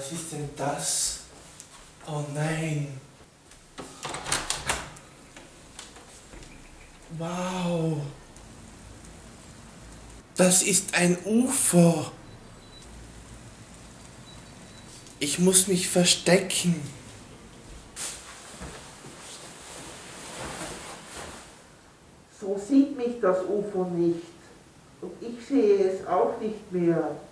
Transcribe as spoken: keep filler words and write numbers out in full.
Was ist denn das? Oh nein. Wow. Das ist ein U F O. Ich muss mich verstecken. So sieht mich das U F O nicht. Und ich sehe es auch nicht mehr.